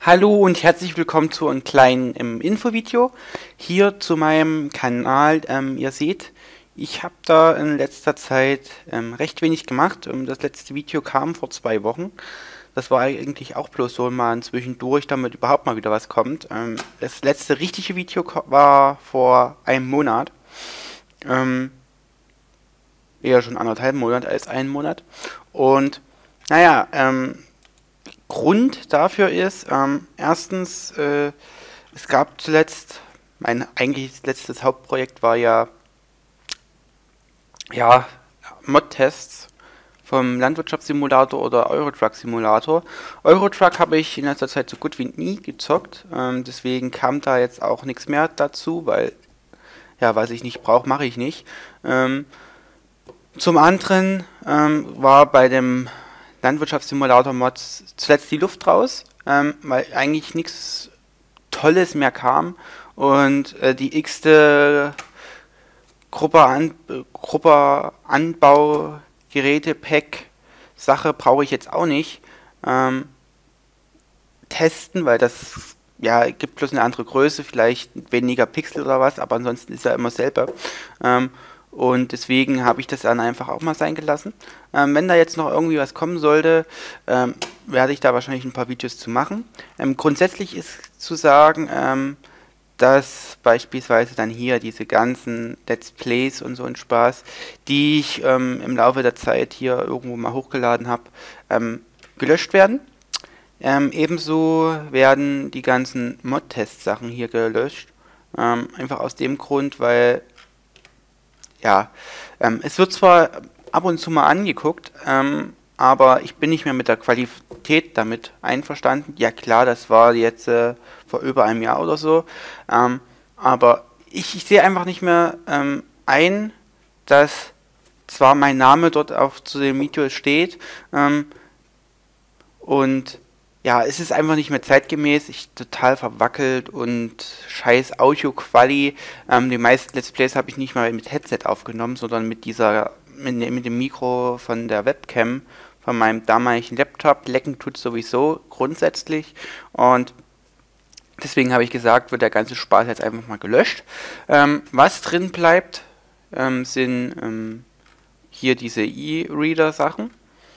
Hallo und herzlich willkommen zu einem kleinen Infovideo hier zu meinem Kanal. Ihr seht, ich habe da in letzter Zeit recht wenig gemacht. Das letzte Video kam vor 2 Wochen. Das war eigentlich auch bloß so mal ein Zwischendurch, damit überhaupt mal wieder was kommt. Das letzte richtige Video war vor einem Monat. Ähm, Eher schon 1,5 Monate als einen Monat. Und naja, Grund dafür ist, erstens, es gab zuletzt, mein eigentliches letztes Hauptprojekt war ja, Mod-Tests vom Landwirtschaftssimulator oder Eurotruck-Simulator. Eurotruck habe ich in letzter Zeit so gut wie nie gezockt, deswegen kam da jetzt auch nichts mehr dazu, weil, ja, was ich nicht brauche, mache ich nicht. Zum anderen war bei dem Landwirtschaftssimulator-Mods zuletzt die Luft raus, weil eigentlich nichts Tolles mehr kam und die x-te Gruppe Anbaugeräte-Pack Sache brauche ich jetzt auch nicht testen, weil das ja gibt bloß eine andere Größe, vielleicht weniger Pixel oder was, aber ansonsten ist er immer selber. Und deswegen habe ich das dann einfach auch mal sein gelassen. Wenn da jetzt noch irgendwie was kommen sollte, werde ich da wahrscheinlich ein paar Videos zu machen. Grundsätzlich ist zu sagen, dass beispielsweise dann hier diese ganzen Let's Plays und so ein Spaß, die ich im Laufe der Zeit hier irgendwo mal hochgeladen habe, gelöscht werden. Ebenso werden die ganzen Mod-Test-Sachen hier gelöscht. Einfach aus dem Grund, weil ja, es wird zwar ab und zu mal angeguckt, aber ich bin nicht mehr mit der Qualität damit einverstanden. Ja klar, das war jetzt vor über einem Jahr oder so, aber ich sehe einfach nicht mehr ein, dass zwar mein Name dort auch zu dem Video steht, und ja, es ist einfach nicht mehr zeitgemäß, ich total verwackelt und scheiß Audio-Quali. Die meisten Let's Plays habe ich nicht mal mit Headset aufgenommen, sondern mit dem Mikro von der Webcam von meinem damaligen Laptop. Lecken tut sowieso grundsätzlich und deswegen habe ich gesagt, wird der ganze Spaß jetzt einfach mal gelöscht. Was drin bleibt, sind hier diese E-Reader-Sachen.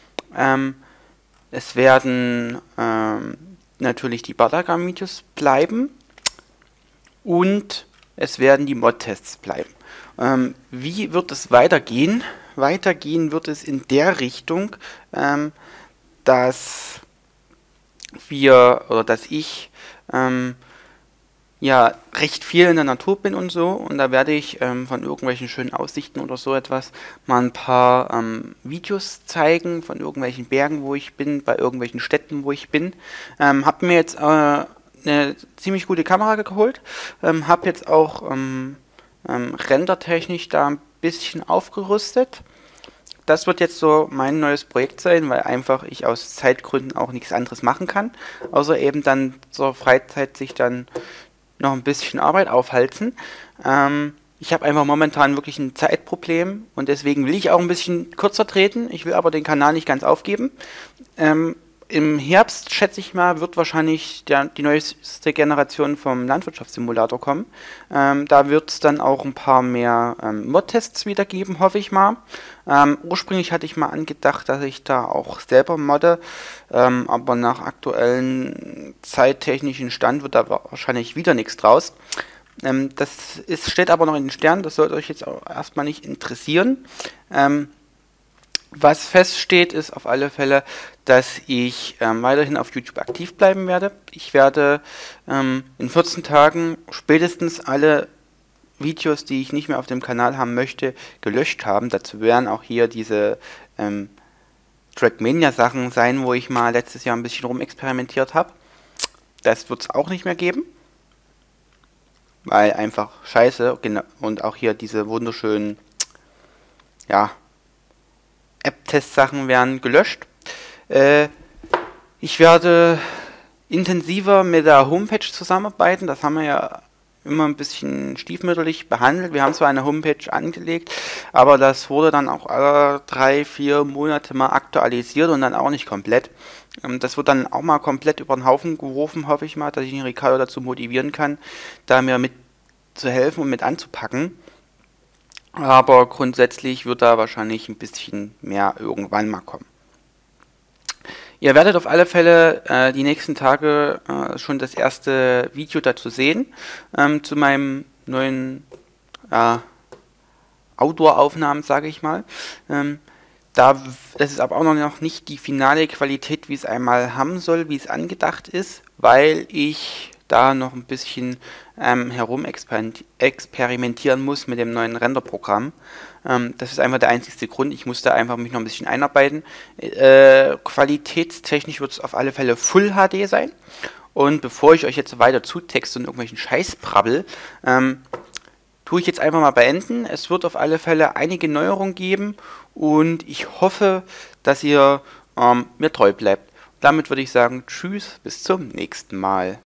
Es werden natürlich die Badaga-Videos bleiben und es werden die Mod-Tests bleiben. Wie wird es weitergehen? Weitergehen wird es in der Richtung, dass dass ich ja recht viel in der Natur bin und so, und da werde ich von irgendwelchen schönen Aussichten oder so etwas mal ein paar Videos zeigen von irgendwelchen Bergen, wo ich bin, bei irgendwelchen Städten, wo ich bin. Habe mir jetzt eine ziemlich gute Kamera geholt, habe jetzt auch rendertechnisch da ein bisschen aufgerüstet. Das wird jetzt so mein neues Projekt sein, weil einfach ich aus Zeitgründen auch nichts anderes machen kann, außer eben dann zur Freizeit sich dann noch ein bisschen Arbeit aufhalten. Ich habe einfach momentan wirklich ein Zeitproblem und deswegen will ich auch ein bisschen kürzer treten. Ich will aber den Kanal nicht ganz aufgeben. Im Herbst, schätze ich mal, wird wahrscheinlich die neueste Generation vom Landwirtschaftssimulator kommen. Da wird es dann auch ein paar mehr Mod-Tests wieder geben, hoffe ich mal. Ursprünglich hatte ich mal angedacht, dass ich da auch selber modde, aber nach aktuellen zeittechnischen Stand wird da wahrscheinlich wieder nichts draus. Steht aber noch in den Sternen, das sollte euch jetzt auch erstmal nicht interessieren. Was feststeht, ist auf alle Fälle, dass ich weiterhin auf YouTube aktiv bleiben werde. Ich werde in 14 Tagen spätestens alle Videos, die ich nicht mehr auf dem Kanal haben möchte, gelöscht haben. Dazu werden auch hier diese Trackmania-Sachen sein, wo ich mal letztes Jahr ein bisschen rumexperimentiert habe. Das wird es auch nicht mehr geben, weil einfach scheiße, und auch hier diese wunderschönen, ja, App-Test-Sachen werden gelöscht. Ich werde intensiver mit der Homepage zusammenarbeiten. Das haben wir ja immer ein bisschen stiefmütterlich behandelt. Wir haben zwar eine Homepage angelegt, aber das wurde dann auch alle 3, 4 Monate mal aktualisiert und dann auch nicht komplett. Das wird dann auch mal komplett über den Haufen geworfen, hoffe ich mal, dass ich den Ricardo dazu motivieren kann, da mir mit zu helfen und mit anzupacken. Aber grundsätzlich wird da wahrscheinlich ein bisschen mehr irgendwann mal kommen. Ihr werdet auf alle Fälle die nächsten Tage schon das erste Video dazu sehen, zu meinem neuen Outdoor-Aufnahmen, sage ich mal. Das ist aber auch noch nicht die finale Qualität, wie es einmal haben soll, wie es angedacht ist, weil ich da noch ein bisschen herum experimentieren muss mit dem neuen Renderprogramm. Das ist einfach der einzigste Grund. Ich muss da einfach mich noch ein bisschen einarbeiten. Qualitätstechnisch wird es auf alle Fälle Full HD sein. Und bevor ich euch jetzt weiter zutexte und irgendwelchen Scheiß brabbel, tue ich jetzt einfach mal beenden. Es wird auf alle Fälle einige Neuerungen geben und ich hoffe, dass ihr mir treu bleibt. Damit würde ich sagen, tschüss, bis zum nächsten Mal.